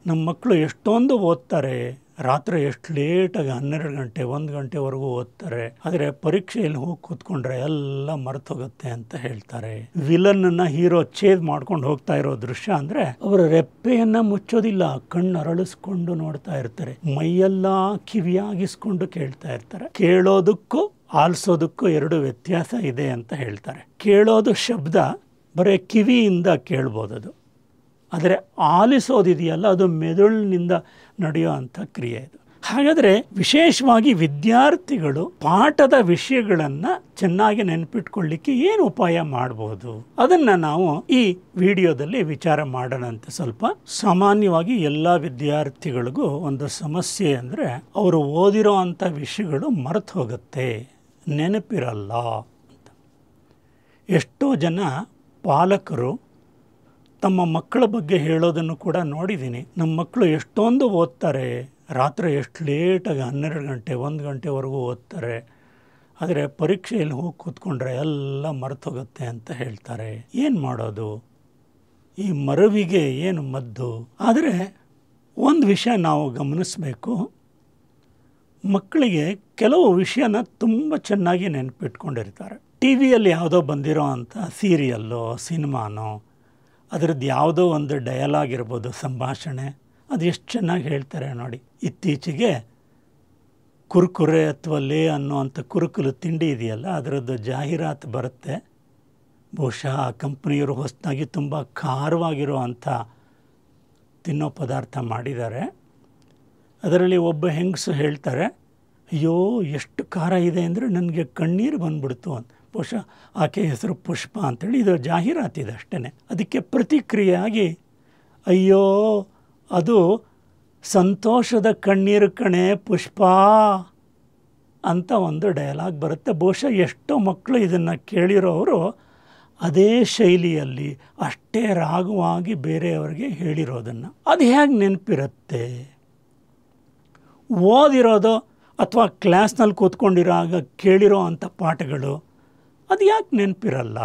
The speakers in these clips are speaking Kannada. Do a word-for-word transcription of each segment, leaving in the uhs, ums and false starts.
ನಮ್ಮ ಮಕ್ಕಳು ಎಷ್ಟೊಂದು ಓದ್ತಾರೆ, ರಾತ್ರಿ ಎಷ್ಟು ಲೇಟಾಗಿ ಹನ್ನೆರಡು ಗಂಟೆ ಒಂದು ಗಂಟೆವರೆಗೂ ಓದ್ತಾರೆ, ಆದರೆ ಪರೀಕ್ಷೆಯಲ್ಲಿ ಹೋಗಿ ಕೂತ್ಕೊಂಡ್ರೆ ಎಲ್ಲ ಮರೆತೋಗುತ್ತೆ ಅಂತ ಹೇಳ್ತಾರೆ. ವಿಲನ್ನ ಹೀರೋ ಛೇದ್ ಮಾಡ್ಕೊಂಡು ಹೋಗ್ತಾ ಇರೋ ದೃಶ್ಯ ಅಂದರೆ ಅವರ ರೆಪ್ಪೆಯನ್ನ ಮುಚ್ಚೋದಿಲ್ಲ, ಕಣ್ಣು ಅರಳಿಸ್ಕೊಂಡು ನೋಡ್ತಾ ಇರ್ತಾರೆ, ಮೈಯೆಲ್ಲ ಕಿವಿಯಾಗಿಸ್ಕೊಂಡು ಕೇಳ್ತಾ ಇರ್ತಾರೆ. ಕೇಳೋದಕ್ಕೂ ಆಲಿಸೋದಕ್ಕೂ ಎರಡು ವ್ಯತ್ಯಾಸ ಇದೆ ಅಂತ ಹೇಳ್ತಾರೆ. ಕೇಳೋದು ಶಬ್ದ ಬರೀ ಕಿವಿಯಿಂದ ಕೇಳ್ಬೋದದು, ಆದರೆ ಆಲಿಸೋದಿದೆಯಲ್ಲ ಅದು ಮೆದುಳಿನಿಂದ ನಡೆಯೋ ಅಂಥ ಕ್ರಿಯೆ ಇದು. ಹಾಗಾದರೆ ವಿಶೇಷವಾಗಿ ವಿದ್ಯಾರ್ಥಿಗಳು ಪಾಠದ ವಿಷಯಗಳನ್ನು ಚೆನ್ನಾಗಿ ನೆನಪಿಟ್ಕೊಳ್ಳಿಕ್ಕೆ ಏನು ಉಪಾಯ ಮಾಡಬಹುದು ಅದನ್ನು ನಾವು ಈ ವಿಡಿಯೋದಲ್ಲಿ ವಿಚಾರ ಮಾಡೋಣ ಅಂತ. ಸ್ವಲ್ಪ ಸಾಮಾನ್ಯವಾಗಿ ಎಲ್ಲ ವಿದ್ಯಾರ್ಥಿಗಳಿಗೂ ಒಂದು ಸಮಸ್ಯೆ ಅಂದರೆ ಅವರು ಓದಿರೋ ಅಂಥ ವಿಷಯಗಳು ಮರೆತು ಹೋಗುತ್ತೆ, ನೆನಪಿರಲ್ಲ ಅಂತ. ಎಷ್ಟೋ ಜನ ಪಾಲಕರು ತಮ್ಮ ಮಕ್ಕಳ ಬಗ್ಗೆ ಹೇಳೋದನ್ನು ಕೂಡ ನೋಡಿದ್ದೀನಿ. ನಮ್ಮ ಮಕ್ಕಳು ಎಷ್ಟೊಂದು ಓದ್ತಾರೆ, ರಾತ್ರಿ ಎಷ್ಟು ಲೇಟಾಗಿ ಹನ್ನೆರಡು ಗಂಟೆ ಒಂದು ಗಂಟೆವರೆಗೂ ಓದ್ತಾರೆ, ಆದರೆ ಪರೀಕ್ಷೆಯಲ್ಲಿ ಹೋಗಿ ಕೂತ್ಕೊಂಡ್ರೆ ಎಲ್ಲ ಮರೆತೋಗುತ್ತೆ ಅಂತ ಹೇಳ್ತಾರೆ. ಏನು ಮಾಡೋದು? ಈ ಮರವಿಗೆ ಏನು ಮದ್ದು? ಆದರೆ ಒಂದು ವಿಷಯ ನಾವು ಗಮನಿಸಬೇಕು, ಮಕ್ಕಳಿಗೆ ಕೆಲವು ವಿಷಯನ ತುಂಬ ಚೆನ್ನಾಗಿ ನೆನಪಿಟ್ಕೊಂಡಿರ್ತಾರೆ. ಟಿ ವಿಯಲ್ಲಿ ಯಾವುದೋ ಬಂದಿರೋ ಅಂಥ ಸೀರಿಯಲ್ಲೋ ಸಿನಿಮಾನೋ ಅದರದ್ದು ಯಾವುದೋ ಒಂದು ಡಯಲಾಗ್ ಇರ್ಬೋದು, ಸಂಭಾಷಣೆ, ಅದು ಎಷ್ಟು ಚೆನ್ನಾಗಿ ಹೇಳ್ತಾರೆ ನೋಡಿ. ಇತ್ತೀಚೆಗೆ ಕುರುಕುರೆ ಅಥವಾ ಲೇ ಅನ್ನೋವಂಥ ಕುರುಕುಲು ತಿಂಡಿ ಇದೆಯಲ್ಲ, ಅದರದ್ದು ಜಾಹೀರಾತು ಬರುತ್ತೆ. ಬಹುಶಃ ಆ ಕಂಪ್ನಿಯವರು ಹೊಸದಾಗಿ ತುಂಬ ಖಾರವಾಗಿರೋ ಅಂಥ ತಿನ್ನೋ ಪದಾರ್ಥ ಮಾಡಿದ್ದಾರೆ. ಅದರಲ್ಲಿ ಒಬ್ಬ ಹೆಂಗಸು ಹೇಳ್ತಾರೆ, ಅಯ್ಯೋ ಎಷ್ಟು ಖಾರ ಇದೆ ಅಂದರೆ ನನಗೆ ಕಣ್ಣೀರು ಬಂದ್ಬಿಡ್ತು ಅಂತ. ಬಹುಶಃ ಆಕೆ ಹೆಸರು ಪುಷ್ಪ ಅಂತೇಳಿ. ಇದು ಜಾಹೀರಾತಿದೆ ಅಷ್ಟೇ. ಅದಕ್ಕೆ ಪ್ರತಿಕ್ರಿಯೆಯಾಗಿ ಅಯ್ಯೋ ಅದು ಸಂತೋಷದ ಕಣ್ಣೀರು ಕಣೆ ಪುಷ್ಪ ಅಂತ ಒಂದು ಡಯಲಾಗ್ ಬರುತ್ತೆ. ಬಹುಶಃ ಎಷ್ಟೋ ಮಕ್ಕಳು ಇದನ್ನು ಕೇಳಿರೋರು ಅದೇ ಶೈಲಿಯಲ್ಲಿ ಅಷ್ಟೇ ರಾಗವಾಗಿ ಬೇರೆಯವರಿಗೆ ಹೇಳಿರೋದನ್ನು. ಅದು ಹೇಗೆ ನೆನಪಿರುತ್ತೆ? ಓದಿರೋದು ಅಥವಾ ಕ್ಲಾಸ್ನಲ್ಲಿ ಕೂತ್ಕೊಂಡಿರೋವಾಗ ಕೇಳಿರೋ ಅಂಥ ಪಾಠಗಳು ಅದು ಯಾಕೆ ನೆನಪಿರಲ್ಲ?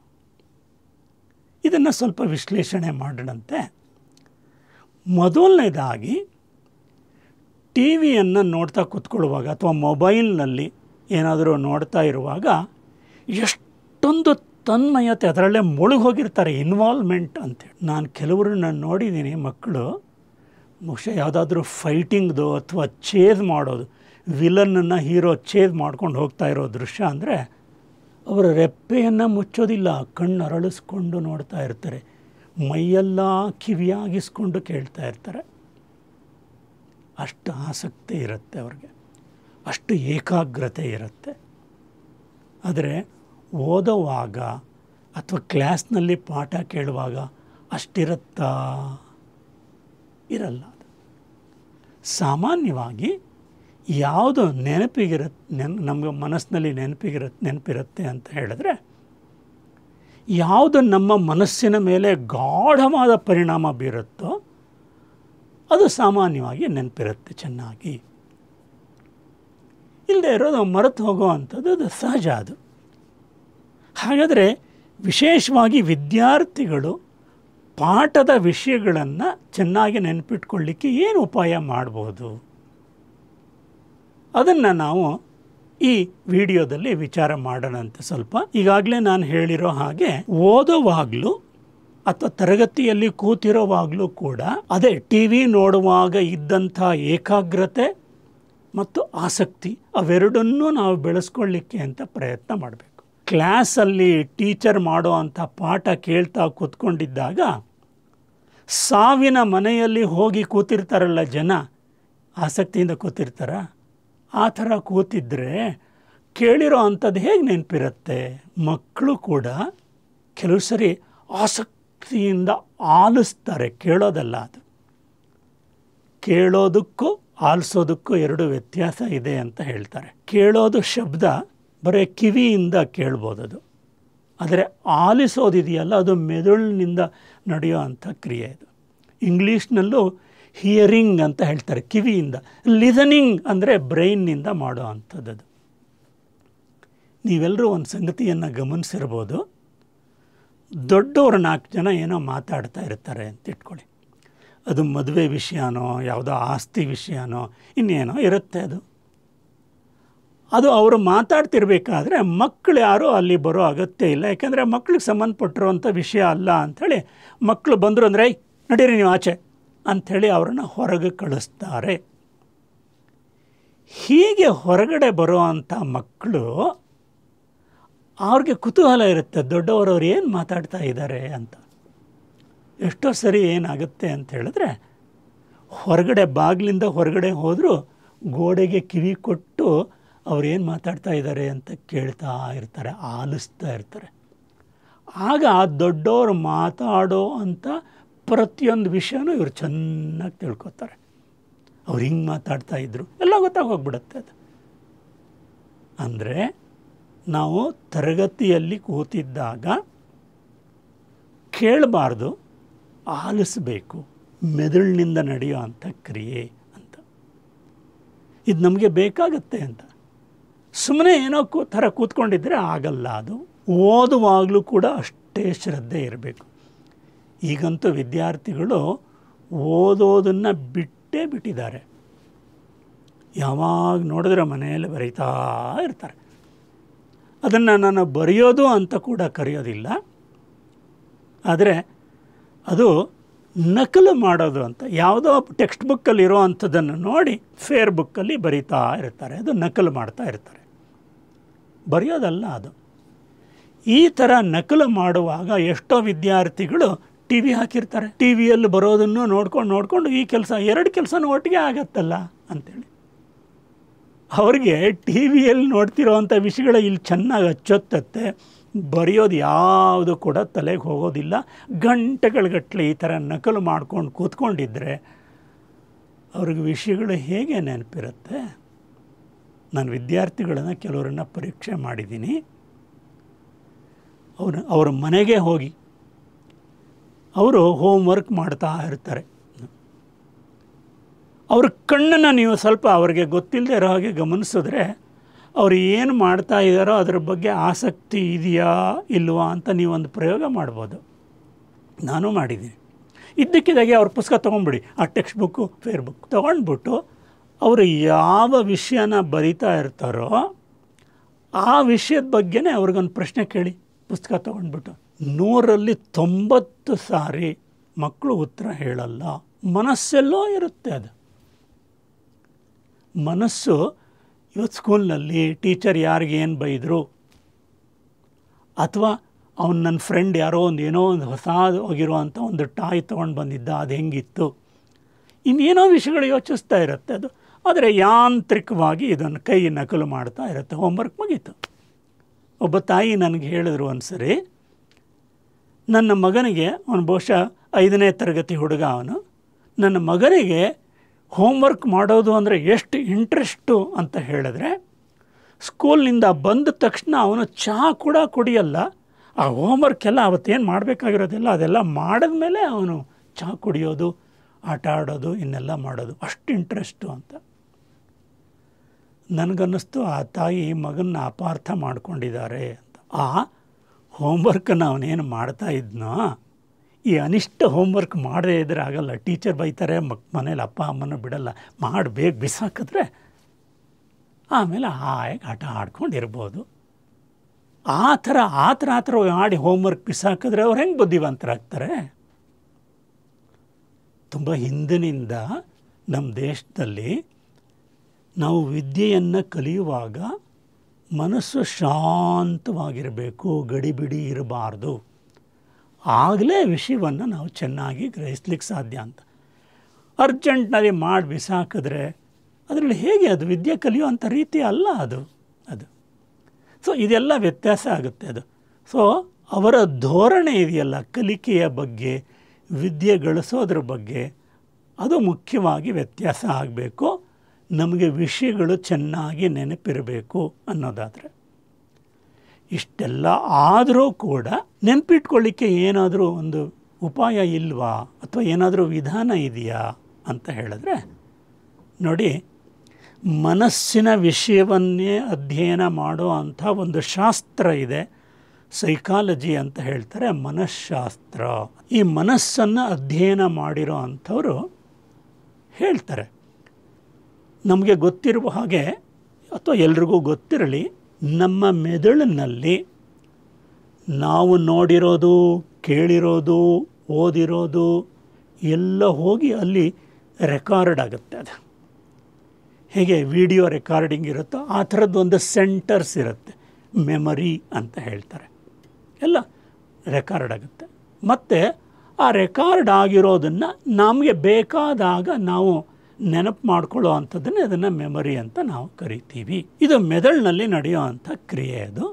ಇದನ್ನು ಸ್ವಲ್ಪ ವಿಶ್ಲೇಷಣೆ ಮಾಡೋಣಂತೆ. ಮೊದಲನೇದಾಗಿ ಟಿ ವಿಯನ್ನು ನೋಡ್ತಾ ಕೂತ್ಕೊಳ್ಳುವಾಗ ಅಥವಾ ಮೊಬೈಲ್ನಲ್ಲಿ ಏನಾದರೂ ನೋಡ್ತಾ ಇರುವಾಗ ಎಷ್ಟೊಂದು ತನ್ಮಯತೆ, ಅದರಲ್ಲೇ ಮುಳುಗಿ ಹೋಗಿರ್ತಾರೆ, ಇನ್ವಾಲ್ವ್ಮೆಂಟ್ ಅಂತೇಳಿ. ನಾನು ಕೆಲವರನ್ನ ನೋಡಿದ್ದೀನಿ, ಮಕ್ಕಳು ಬಹುಶಃ ಯಾವುದಾದ್ರೂ ಫೈಟಿಂಗ್ದು ಅಥವಾ ಛೇದ್ ಮಾಡೋದು, ವಿಲನ್ನ ಹೀರೋ ಛೇದ್ ಮಾಡ್ಕೊಂಡು ಹೋಗ್ತಾ ಇರೋ ದೃಶ್ಯ ಅಂದರೆ ಅವರ ರೆಪ್ಪೆಯನ್ನು ಮುಚ್ಚೋದಿಲ್ಲ, ಕಣ್ಣು ಅರಳಿಸ್ಕೊಂಡು ನೋಡ್ತಾ ಇರ್ತಾರೆ, ಮೈಯೆಲ್ಲ ಕಿವಿಯಾಗಿಸ್ಕೊಂಡು ಕೇಳ್ತಾ ಇರ್ತಾರೆ. ಅಷ್ಟು ಆಸಕ್ತಿ ಇರುತ್ತೆ ಅವ್ರಿಗೆ, ಅಷ್ಟು ಏಕಾಗ್ರತೆ ಇರುತ್ತೆ. ಆದರೆ ಓದುವಾಗ ಅಥವಾ ಕ್ಲಾಸ್ನಲ್ಲಿ ಪಾಠ ಕೇಳುವಾಗ ಅಷ್ಟಿರುತ್ತಾ? ಇರಲ್ಲ. ಅದು ಸಾಮಾನ್ಯವಾಗಿ ಯಾವುದು ನೆನಪಿಗಿರುತ್ತೆ, ನೆನ್ ನಮಗೆ ಮನಸ್ಸಿನಲ್ಲಿ ನೆನಪಿಗಿರುತ್ತೆ ನೆನಪಿರುತ್ತೆ ಅಂತ ಹೇಳಿದ್ರೆ, ಯಾವುದು ನಮ್ಮ ಮನಸ್ಸಿನ ಮೇಲೆ ಗಾಢವಾದ ಪರಿಣಾಮ ಬೀರುತ್ತೋ ಅದು ಸಾಮಾನ್ಯವಾಗಿ ನೆನಪಿರುತ್ತೆ ಚೆನ್ನಾಗಿ. ಇಲ್ಲದೆ ಇರೋದು ಮರೆತು ಹೋಗೋ ಅಂಥದ್ದು ಅದು ಸಹಜ. ಅದು ಹಾಗಾದರೆ ವಿಶೇಷವಾಗಿ ವಿದ್ಯಾರ್ಥಿಗಳು ಪಾಠದ ವಿಷಯಗಳನ್ನು ಚೆನ್ನಾಗಿ ನೆನಪಿಟ್ಕೊಳ್ಳಿಕ್ಕೆ ಏನು ಉಪಾಯ ಮಾಡ್ಬೋದು ಅದನ್ನು ನಾವು ಈ ವಿಡಿಯೋದಲ್ಲಿ ವಿಚಾರ ಮಾಡೋಣ ಅಂತ. ಸ್ವಲ್ಪ ಈಗಾಗಲೇ ನಾನು ಹೇಳಿರೋ ಹಾಗೆ ಓದುವಾಗಲೂ ಅಥವಾ ತರಗತಿಯಲ್ಲಿ ಕೂತಿರೋವಾಗಲೂ ಕೂಡ ಅದೇ ಟಿ ವಿ ನೋಡುವಾಗ ಇದ್ದಂಥ ಏಕಾಗ್ರತೆ ಮತ್ತು ಆಸಕ್ತಿ ಅವೆರಡನ್ನೂ ನಾವು ಬೆಳೆಸ್ಕೊಳ್ಳಿಕ್ಕೆ ಅಂತ ಪ್ರಯತ್ನ ಮಾಡಬೇಕು. ಕ್ಲಾಸಲ್ಲಿ ಟೀಚರ್ ಮಾಡೋ ಅಂಥ ಪಾಠ ಕೇಳ್ತಾ ಕೂತ್ಕೊಂಡಿದ್ದಾಗ ಸಾವಿನ ಮನೆಯಲ್ಲಿ ಹೋಗಿ ಕೂತಿರ್ತಾರಲ್ಲ ಜನ, ಆಸಕ್ತಿಯಿಂದ ಕೂತಿರ್ತಾರ, ಆ ಥರ ಕೂತಿದ್ರೆ ಕೇಳಿರೋ ಅಂಥದ್ದು ಹೇಗೆ ನೆನಪಿರುತ್ತೆ? ಮಕ್ಕಳು ಕೂಡ ಕೆಲವು ಸರಿ ಆಸಕ್ತಿಯಿಂದ ಆಲಿಸ್ತಾರೆ, ಕೇಳೋದಲ್ಲ. ಅದು ಕೇಳೋದಕ್ಕೂ ಆಲಿಸೋದಕ್ಕೂ ಎರಡು ವ್ಯತ್ಯಾಸ ಇದೆ ಅಂತ ಹೇಳ್ತಾರೆ. ಕೇಳೋದು ಶಬ್ದ ಬರೀ ಕಿವಿಯಿಂದ ಕೇಳ್ಬೋದದು, ಆದರೆ ಆಲಿಸೋದಿದೆಯಲ್ಲ ಅದು ಮೆದುಳಿನಿಂದ ನಡೆಯೋ ಅಂಥ ಕ್ರಿಯೆ ಇದು. ಇಂಗ್ಲೀಷ್ನಲ್ಲೂ ಹಿಯರಿಂಗ್ ಅಂತ ಹೇಳ್ತಾರೆ, ಕಿವಿಯಿಂದ. ಲಿಸನಿಂಗ್ ಅಂದರೆ ಬ್ರೈನ್ನಿಂದ ಮಾಡೋ ಅಂಥದ್ದು. ನೀವೆಲ್ಲರೂ ಒಂದು ಸಂಗತಿಯನ್ನು ಗಮನಿಸಿರ್ಬೋದು, ದೊಡ್ಡವರು ನಾಲ್ಕು ಜನ ಏನೋ ಮಾತಾಡ್ತಾ ಇರ್ತಾರೆ ಅಂತ ಇಟ್ಕೊಳ್ಳಿ. ಅದು ಮದುವೆ ವಿಷಯನೋ ಯಾವುದೋ ಆಸ್ತಿ ವಿಷಯನೋ ಇನ್ನೇನೋ ಇರುತ್ತೆ. ಅದು ಅದು ಅವರು ಮಾತಾಡ್ತಿರ್ಬೇಕಾದ್ರೆ ಮಕ್ಕಳು ಯಾರೂ ಅಲ್ಲಿ ಬರೋ ಅಗತ್ಯ ಇಲ್ಲ. ಯಾಕೆಂದರೆ ಮಕ್ಳಿಗೆ ಸಂಬಂಧಪಟ್ಟಿರುವಂಥ ವಿಷಯ ಅಲ್ಲ ಅಂಥೇಳಿ ಮಕ್ಕಳು ಬಂದರು ಅಂದರೆ ಐ ನಡೀರಿ ನೀವು ಆಚೆ ಅಂಥೇಳಿ ಅವ್ರನ್ನ ಹೊರಗೆ ಕಳಿಸ್ತಾರೆ. ಹೀಗೆ ಹೊರಗಡೆ ಬರೋ ಅಂಥ ಮಕ್ಕಳು ಅವ್ರಿಗೆ ಕುತೂಹಲ ಇರುತ್ತೆ, ದೊಡ್ಡವರವ್ರು ಏನು ಮಾತಾಡ್ತಾ ಇದ್ದಾರೆ ಅಂತ. ಎಷ್ಟೋ ಸರಿ ಏನಾಗುತ್ತೆ ಅಂತ ಹೇಳಿದ್ರೆ, ಹೊರಗಡೆ ಬಾಗಿಲಿಂದ ಹೊರಗಡೆ ಹೋದರೂ ಗೋಡೆಗೆ ಕಿವಿ ಕೊಟ್ಟು ಅವ್ರೇನು ಮಾತಾಡ್ತಾ ಇದ್ದಾರೆ ಅಂತ ಕೇಳ್ತಾ ಇರ್ತಾರೆ, ಆಲಿಸ್ತಾ ಇರ್ತಾರೆ. ಆಗ ಆ ದೊಡ್ಡವರು ಮಾತಾಡೋ ಅಂಥ ಪ್ರತಿಯೊಂದು ವಿಷಯನೂ ಇವರು ಚೆನ್ನಾಗಿ ತಿಳ್ಕೊತಾರೆ. ಅವ್ರು ಹಿಂಗೆ ಮಾತಾಡ್ತಾ ಇದ್ರು ಎಲ್ಲ ಗೊತ್ತಾಗೋಗ್ಬಿಡುತ್ತೆ. ಅದು ಅಂದರೆ ನಾವು ತರಗತಿಯಲ್ಲಿ ಕೂತಿದ್ದಾಗ ಕೇಳಬಾರ್ದು, ಆಲಿಸಬೇಕು. ಮೆದುಳಿನಿಂದ ನಡೆಯೋ ಅಂಥ ಕ್ರಿಯೆ ಅಂತ. ಇದು ನಮಗೆ ಬೇಕಾಗತ್ತೆ ಅಂತ. ಸುಮ್ಮನೆ ಏನೋ ಕೂ ಥರ ಕೂತ್ಕೊಂಡಿದ್ರೆ ಆಗಲ್ಲ. ಅದು ಓದುವಾಗಲೂ ಕೂಡ ಅಷ್ಟೇ ಶ್ರದ್ಧೆ ಇರಬೇಕು. ಈಗಂತೂ ವಿದ್ಯಾರ್ಥಿಗಳು ಓದೋದನ್ನು ಬಿಟ್ಟೇ ಬಿಟ್ಟಿದ್ದಾರೆ. ಯಾವಾಗ ನೋಡಿದ್ರೆ ಮನೆಯಲ್ಲಿ ಬರೀತಾ ಇರ್ತಾರೆ. ಅದನ್ನು ನಾನು ಬರೆಯೋದು ಅಂತ ಕೂಡ ಕರೆಯೋದಿಲ್ಲ, ಆದರೆ ಅದು ನಕಲು ಮಾಡೋದು ಅಂತ. ಯಾವುದೋ ಟೆಕ್ಸ್ಟ್ ಬುಕ್ಕಲ್ಲಿ ಇರೋ ಅಂಥದ್ದನ್ನು ನೋಡಿ ಫೇರ್ ಬುಕ್ಕಲ್ಲಿ ಬರೀತಾ ಇರ್ತಾರೆ. ಅದು ನಕಲು ಮಾಡ್ತಾ ಇರ್ತಾರೆ, ಬರೆಯೋದಲ್ಲ ಅದು. ಈ ಥರ ನಕಲು ಮಾಡುವಾಗ ಎಷ್ಟೋ ವಿದ್ಯಾರ್ಥಿಗಳು ಟಿ ವಿ ಹಾಕಿರ್ತಾರೆ. ಟಿ ವಿಯಲ್ಲಿ ಬರೋದನ್ನು ನೋಡ್ಕೊಂಡು ನೋಡಿಕೊಂಡು ಈ ಕೆಲಸ ಎರಡು ಕೆಲಸನೂ ಒಟ್ಟಿಗೆ ಆಗತ್ತಲ್ಲ ಅಂಥೇಳಿ ಅವ್ರಿಗೆ ಟಿ ವಿಯಲ್ಲಿ ನೋಡ್ತಿರೋವಂಥ ವಿಷಯಗಳ ಇಲ್ಲಿ ಚೆನ್ನಾಗಿ ಅಚ್ಚೊತ್ತತ್ತೆ. ಬರೆಯೋದು ಯಾವುದು ಕೂಡ ತಲೆಗೆ ಹೋಗೋದಿಲ್ಲ. ಗಂಟೆಗಳಗಟ್ಟಲೆ ಈ ಥರ ನಕಲು ಮಾಡ್ಕೊಂಡು ಕೂತ್ಕೊಂಡಿದ್ರೆ ಅವ್ರಿಗೆ ವಿಷಯಗಳು ಹೇಗೆ ನೆನಪಿರುತ್ತೆ? ನಾನು ವಿದ್ಯಾರ್ಥಿಗಳನ್ನು ಕೆಲವರನ್ನು ಪರೀಕ್ಷೆ ಮಾಡಿದ್ದೀನಿ. ಅವರು ಅವ್ರ ಮನೆಗೆ ಹೋಗಿ ಅವರು ಹೋಮ್ವರ್ಕ್ ಮಾಡ್ತಾ ಇರ್ತಾರೆ. ಅವ್ರ ಕಣ್ಣನ್ನು ನೀವು ಸ್ವಲ್ಪ ಅವ್ರಿಗೆ ಗೊತ್ತಿಲ್ಲದೆ ಇರೋ ಹಾಗೆ ಗಮನಿಸಿದ್ರೆ ಅವರು ಏನು ಮಾಡ್ತಾ ಇದ್ದಾರೋ ಅದ್ರ ಬಗ್ಗೆ ಆಸಕ್ತಿ ಇದೆಯಾ ಇಲ್ವಾ ಅಂತ ನೀವೊಂದು ಪ್ರಯೋಗ ಮಾಡ್ಬೋದು. ನಾನು ಮಾಡಿದ್ದೀನಿ. ಇದ್ದಕ್ಕಿದ್ದಾಗೆ ಅವ್ರ ಪುಸ್ತಕ ತೊಗೊಂಡ್ಬಿಡಿ, ಆ ಟೆಕ್ಸ್ಟ್ ಬುಕ್ಕು ಫೇರ್ ಬುಕ್ ತೊಗೊಂಡ್ಬಿಟ್ಟು ಅವರು ಯಾವ ವಿಷಯನ ಬರಿತಾ ಇರ್ತಾರೋ ಆ ವಿಷಯದ ಬಗ್ಗೆನೇ ಅವ್ರಿಗೊಂದು ಪ್ರಶ್ನೆ ಕೇಳಿ ಪುಸ್ತಕ ತೊಗೊಂಡ್ಬಿಟ್ಟು. ನೂರಲ್ಲಿ ತೊಂಬತ್ತು ಸಾರಿ ಮಕ್ಕಳು ಉತ್ತರ ಹೇಳಲ್ಲ. ಮನಸ್ಸೆಲ್ಲೋ ಇರುತ್ತೆ. ಅದು ಮನಸ್ಸು ಇವತ್ತು ಸ್ಕೂಲ್ನಲ್ಲಿ ಟೀಚರ್ ಯಾರಿಗೆ ಏನು ಬೈದರು, ಅಥವಾ ಅವನು ನನ್ನ ಫ್ರೆಂಡ್ ಯಾರೋ ಒಂದು ಏನೋ ಒಂದು ಹೊಸ ಹೋಗಿರುವಂಥ ಒಂದು ಟಾಯ್ ತೊಗೊಂಡು ಬಂದಿದ್ದ, ಅದು ಹೆಂಗಿತ್ತು, ಇನ್ನೇನೋ ವಿಷಯಗಳು ಯೋಚಿಸ್ತಾ ಇರುತ್ತೆ. ಅದು ಆದರೆ ಯಾಂತ್ರಿಕವಾಗಿ ಇದನ್ನು ಕೈ ನಕಲು ಮಾಡ್ತಾ ಇರುತ್ತೆ. ಹೋಮ್ವರ್ಕ್ ಮುಗೀತು. ಒಬ್ಬ ತಾಯಿ ನನಗೆ ಹೇಳಿದ್ರು ಒಂದು ಸರಿ, ನನ್ನ ಮಗನಿಗೆ, ಅವನು ಬಹುಶಃ ಐದನೇ ತರಗತಿ ಹುಡುಗ, ಅವನು ನನ್ನ ಮಗನಿಗೆ ಹೋಮ್ವರ್ಕ್ ಮಾಡೋದು ಅಂದರೆ ಎಷ್ಟು ಇಂಟ್ರೆಸ್ಟು ಅಂತ ಹೇಳಿದ್ರೆ, ಸ್ಕೂಲ್ನಿಂದ ಬಂದ ತಕ್ಷಣ ಅವನು ಚಹಾ ಕೂಡ ಕುಡಿಯಲ್ಲ. ಆ ಹೋಮ್ವರ್ಕ್ ಎಲ್ಲ ಅವತ್ತೇನು ಮಾಡಬೇಕಾಗಿರೋದಿಲ್ಲ ಅದೆಲ್ಲ ಮಾಡಿದ್ಮೇಲೆ ಅವನು ಚಹಾ ಕುಡಿಯೋದು, ಆಟ ಆಡೋದು, ಇನ್ನೆಲ್ಲ ಮಾಡೋದು, ಅಷ್ಟು ಇಂಟ್ರೆಸ್ಟು ಅಂತ. ನನಗನ್ನಿಸ್ತು ಆ ತಾಯಿ ಮಗನ್ನ ಅಪಾರ್ಥ ಮಾಡ್ಕೊಂಡಿದ್ದಾರೆ ಅಂತ. ಆ ಹೋಮ್ವರ್ಕನ್ನು ಅವನೇನು ಮಾಡ್ತಾ ಇದ್ನೋ, ಈ ಅನಿಷ್ಟ ಹೋಮ್ವರ್ಕ್ ಮಾಡದೇ ಇದ್ದರೆ ಆಗಲ್ಲ. ಟೀಚರ್ ಬೈತಾರೆ, ಮಕ್ ಮನೇಲಿ ಅಪ್ಪ ಅಮ್ಮನ ಬಿಡಲ್ಲ, ಮಾಡಿ ಬೇಗ ಬಿಸಾಕಿದ್ರೆ ಆಮೇಲೆ ಹಾಗೆ ಆಟ ಆಡ್ಕೊಂಡಿರ್ಬೋದು. ಆ ಥರ ಆ ಥರ ಆ ಥರ ಆಡಿ ಹೋಮ್ವರ್ಕ್ ಬಿಸಾಕಿದ್ರೆ ಅವ್ರು ಹೆಂಗೆ ಬುದ್ಧಿವಂತರಾಗ್ತಾರೆ? ತುಂಬ ಹಿಂದಿನಿಂದ ನಮ್ಮ ದೇಶದಲ್ಲಿ ನಾವು ವಿದ್ಯೆಯನ್ನು ಕಲಿಯುವಾಗ ಮನಸ್ಸು ಶಾಂತವಾಗಿರಬೇಕು, ಗಡಿಬಿಡಿ ಇರಬಾರ್ದು. ಆಗಲೇ ವಿಷಯವನ್ನು ನಾವು ಚೆನ್ನಾಗಿ ಗ್ರಹಿಸ್ಲಿಕ್ಕೆ ಸಾಧ್ಯ ಅಂತ. ಅರ್ಜೆಂಟ್ನಲ್ಲಿ ಮಾಡಿ ಬಿಸಾಕಿದ್ರೆ ಅದರಲ್ಲಿ ಹೇಗೆ ಅದು ವಿದ್ಯೆ ಕಲಿಯುವಂಥ ರೀತಿ ಅಲ್ಲ ಅದು ಅದು ಸೊ ಇದೆಲ್ಲ ವ್ಯತ್ಯಾಸ ಆಗುತ್ತೆ. ಅದು ಸೊ ಅವರ ಧೋರಣೆ ಇದೆಯಲ್ಲ ಕಲಿಕೆಯ ಬಗ್ಗೆ, ವಿದ್ಯೆ ಗಳಿಸೋದ್ರ ಬಗ್ಗೆ, ಅದು ಮುಖ್ಯವಾಗಿ ವ್ಯತ್ಯಾಸ ಆಗಬೇಕು. ನಮಗೆ ವಿಷಯಗಳು ಚೆನ್ನಾಗಿ ನೆನಪಿರಬೇಕು ಅನ್ನೋದಾದರೆ. ಇಷ್ಟೆಲ್ಲ ಆದರೂ ಕೂಡ ನೆನಪಿಟ್ಕೊಳ್ಳಿಕ್ಕೆ ಏನಾದರೂ ಒಂದು ಉಪಾಯ ಇಲ್ವಾ ಅಥವಾ ಏನಾದರೂ ವಿಧಾನ ಇದೆಯಾ ಅಂತ ಹೇಳಿದ್ರೆ, ನೋಡಿ, ಮನಸ್ಸಿನ ವಿಷಯವನ್ನೇ ಅಧ್ಯಯನ ಮಾಡೋ ಅಂಥ ಒಂದು ಶಾಸ್ತ್ರ ಇದೆ, ಸೈಕಾಲಜಿ ಅಂತ ಹೇಳ್ತಾರೆ, ಮನಃಶಾಸ್ತ್ರ. ಈ ಮನಸ್ಸನ್ನು ಅಧ್ಯಯನ ಮಾಡಿರೋ ಅಂಥವರು ಹೇಳ್ತಾರೆ, ನಮಗೆ ಗೊತ್ತಿರುವ ಹಾಗೆ ಅಥವಾ ಎಲ್ರಿಗೂ ಗೊತ್ತಿರಲಿ, ನಮ್ಮ ಮೆದುಳಿನಲ್ಲಿ ನಾವು ನೋಡಿರೋದು, ಕೇಳಿರೋದು, ಓದಿರೋದು ಎಲ್ಲ ಹೋಗಿ ಅಲ್ಲಿ ರೆಕಾರ್ಡ್ ಆಗುತ್ತೆ. ಅದು ಹೇಗೆ ವಿಡಿಯೋ ರೆಕಾರ್ಡಿಂಗ್ ಇರುತ್ತೋ ಆ ಥರದ್ದು ಒಂದು ಸೆಂಟರ್ಸ್ ಇರುತ್ತೆ, ಮೆಮರಿ ಅಂತ ಹೇಳ್ತಾರೆ. ಎಲ್ಲ ರೆಕಾರ್ಡ್ ಆಗುತ್ತೆ. ಮತ್ತು ಆ ರೆಕಾರ್ಡ್ ಆಗಿರೋದನ್ನು ನಮಗೆ ಬೇಕಾದಾಗ ನಾವು ನೆನಪು ಮಾಡ್ಕೊಳ್ಳೋ ಅಂಥದ್ದನ್ನೇ ಅದನ್ನು ಮೆಮರಿ ಅಂತ ನಾವು ಕರಿತೀವಿ. ಇದು ಮೆದುಳಿನಲ್ಲಿ ನಡೆಯೋ ಅಂಥ ಕ್ರಿಯೆ. ಅದು